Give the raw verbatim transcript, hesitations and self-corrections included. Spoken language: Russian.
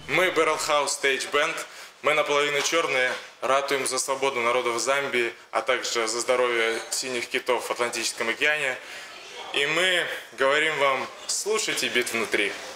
Мы Barrel House Stage Band. Мы наполовину черные, ратуем за свободу народов Замбии, а также за здоровье синих китов в Атлантическом океане. И мы говорим вам: слушайте «Бит внутри».